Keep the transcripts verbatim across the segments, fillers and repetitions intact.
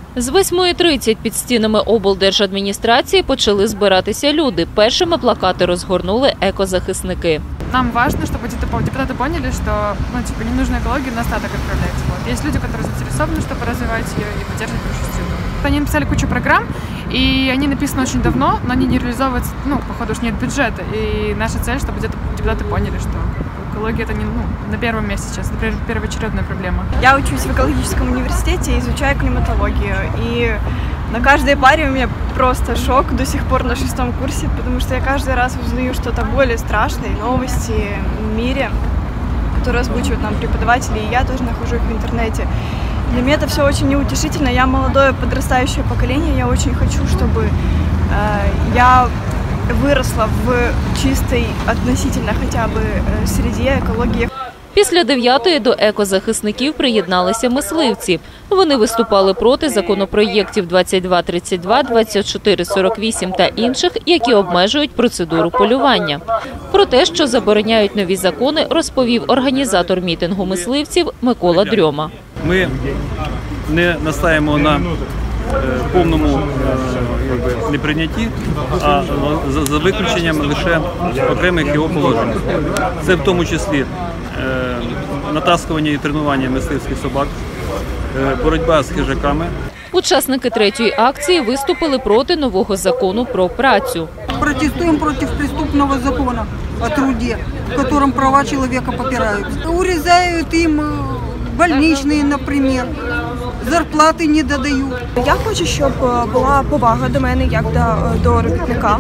З восьмої тридцять під стінами облдержадміністрації почали збиратися люди. Першими плакати розгорнули екозахисники. Нам важно, чтобы депутаты поняли, что ну, типа, ненужная экология нас так отправлять. Вот. Есть люди, которые заинтересованы, чтобы развивать ее и поддерживать нашу страну. Они написали кучу программ, и они написаны очень давно, но они не реализовываются, ну, походу, уж нет бюджета. И наша цель, чтобы где-то депутаты поняли, что экология – это не ну, на первом месте сейчас, это первоочередная проблема. Я учусь в экологическом университете и изучаю климатологию. И на каждой паре у меня просто шок до сих пор на шестом курсе, потому что я каждый раз узнаю что-то более страшное, новости в мире, которые озвучивают нам преподаватели, и я тоже нахожу их в интернете. Для меня это все очень неутешительно. Я молодое подрастающее поколение, я очень хочу, чтобы э, я выросла в чистой, относительно хотя бы э, среде экологии. Після дев'ятої до екозахисників приєдналися мисливці. Вони виступали проти законопроєктів двадцять два тридцять два, двадцять чотири сорок вісім та інших, які обмежують процедуру полювання. Про те, що забороняють нові закони, розповів організатор мітингу мисливців Микола Дрьома. Ми не настаємо на повному неприйнятті, а за виключенням лише окремих його положень. Це в тому числі натаскування і тренування мисливських собак, боротьба з хижаками. Учасники третьої акції виступили проти нового закону про працю. Протестуємо проти преступного закону о труді, в якому права чоловіка попираються. Урізають їм больничні, наприклад. Зарплати не додають. Я хочу, щоб була повага до мене, як до, до робітника,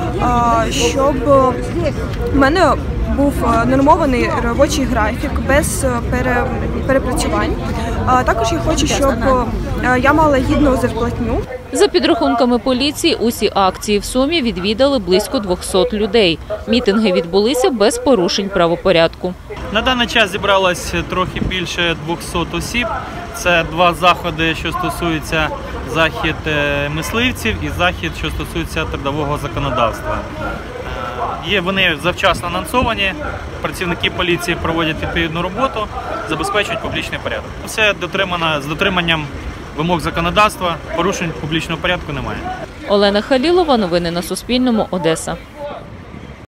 щоб в мене був нормований робочий графік без пере, перепрацювань. Також я хочу, щоб я мала гідну зарплатню. За підрахунками поліції, усі акції в Сумі відвідали близько двохсот людей. Мітинги відбулися без порушень правопорядку. На даний час зібралось трохи більше двохсот осіб. Це два заходи, що стосуються захід мисливців і захід, що стосується трудового законодавства. Є вони завчасно анонсовані, працівники поліції проводять відповідну роботу, забезпечують публічний порядок. Все дотримано з дотриманням вимог законодавства, порушень публічного порядку немає. Олена Халілова, новини на Суспільному, Одеса.